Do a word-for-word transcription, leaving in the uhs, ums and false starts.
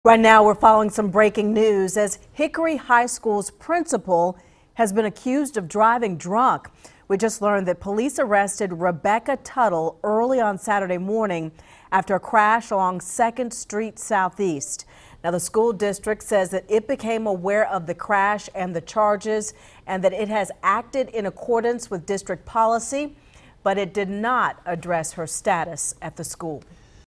Right now, we're following some breaking news as Hickory High School's principal has been accused of driving drunk. We just learned that police arrested Rebecca Tuttle early on Saturday morning after a crash along second street Southeast. Now, the school district says that it became aware of the crash and the charges and that it has acted in accordance with district policy, but it did not address her status at the school.